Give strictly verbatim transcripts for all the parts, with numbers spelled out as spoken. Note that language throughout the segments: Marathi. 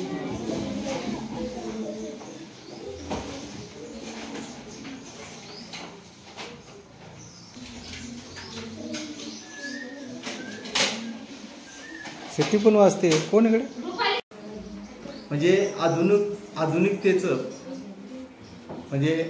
शेती पण वाजते कोण इकडे. म्हणजे आधुनिक आधुनिकतेचं म्हणजे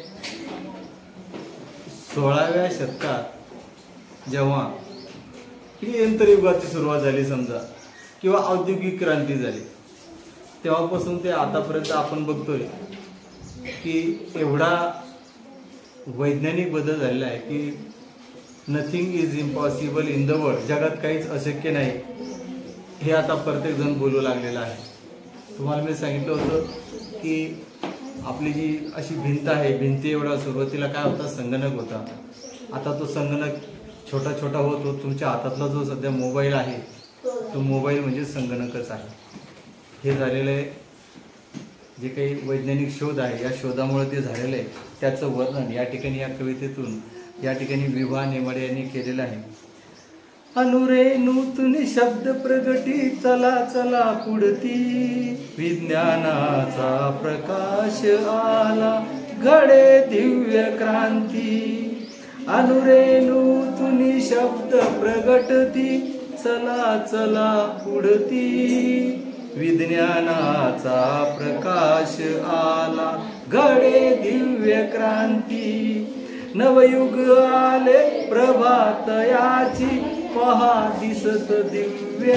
सोळाव्या शतकात जेव्हा ही यंत्रयुगाची सुरुवात झाली समजा किंवा औद्योगिक क्रांती झाली तेव्हापासून ते आतापर्यंत आपण बघतोय की एवढा वैज्ञानिक बदल झालेला आहे की nothing is impossible in the world. जगात काहीच अशक्य नाही हे आता प्रत्येक जण बोलू लागलेला आहे. तुम्हाला मी सांगितलं होतं की आपली जी अशी भिंत आहे भिंती एवढा सुरुवातीला काय होता संगणक होता. आता तो संगणक छोटा छोटा होत होत तुमच्या हातातला जो सध्या मोबाईल आहे तो मोबाईल म्हणजे संगणकच आहे. हे झालेले जे काही वैज्ञानिक शोध आहे या शोधामुळे ते झालेलं आहे त्याचं वर्णन या ठिकाणी या कवितेतून या ठिकाणी विभा नेमाडे यांनी केलेलं आहे. अनुरेणूतून शब्द प्रगटी चला चला पुढती विज्ञानाचा प्रकाश आला घडे दिव्य क्रांती. अनुरेणूतून शब्द प्रगटती चला चला पुढती विज्ञानाचा प्रकाश आला घडे दिव्य क्रांती. नवयुग आले प्रभातयाची पहा दिसत दिव्य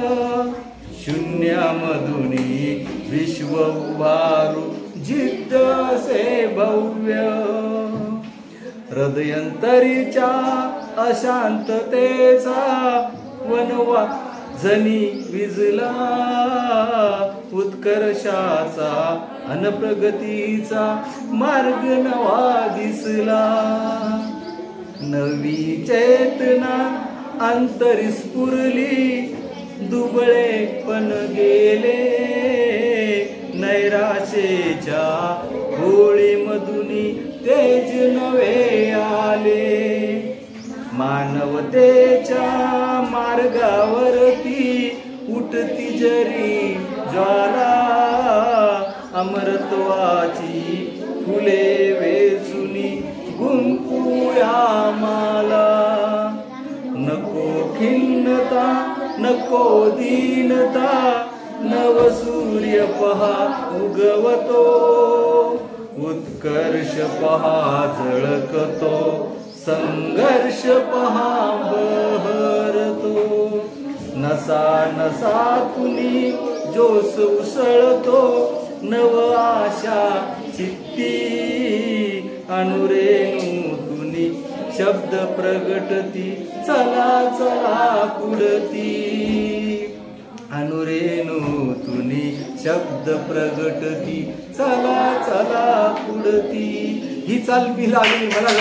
शून्यामधून विश्व उभारू जिद्द असे भव्य. हृदयंतरीच्या अशांततेचा वनवा जनी विजला उत्कर्षाचा अन प्रगतीचा मार्ग नवा दिसला. नवी चेतना अंतरी स्फुरली दुबळे पण गेले नैराशेच्या होळीमधुनी तेज नवे आले. मानवतेच्या मार्गावरती उठती जरी ज्वाला अमरत्वाची फुले वेचुनी गुंफूया माला. नको खिन्नता नको दीनता नव सूर्य पहा उगवतो उत्कर्ष पहा झळकतो संघर्ष पहा बहरतो. नसा नसातूनी जोश उसळतो नव आशा चित्ती अनुरेणूतूनी शब्द प्रगटती चला चला पुढती. अनुरेणूतूनी शब्द प्रगटती चला चला पुढती. ही चाल मी लागली मला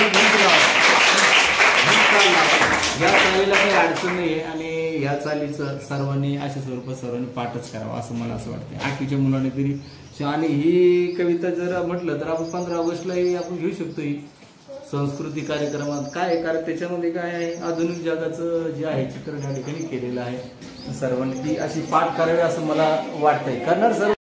या चालीला काही अडचण नाही आहे आणि या चालीचं सर्वांनी अशा स्वरूपात सर्वांनी पाठच करावं असं मला असं वाटतं. आठवीच्या मुलांनी तरी आणि ही कविता जर म्हटलं तर आपण पंधरा ऑगस्टलाही आपण घेऊ शकतो. ही संस्कृती कार्यक्रमात काय कारण त्याच्यामध्ये काय आहे आधुनिक जगाचं जे आहे चित्रण या ठिकाणी केलेलं आहे. सर्वांनी ती अशी पाठ करावी असं मला वाटतंय. करणार सर.